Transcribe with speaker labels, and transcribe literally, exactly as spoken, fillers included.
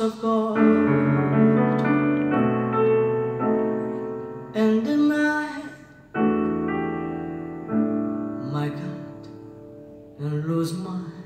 Speaker 1: of gold, and the night, my God, and lose my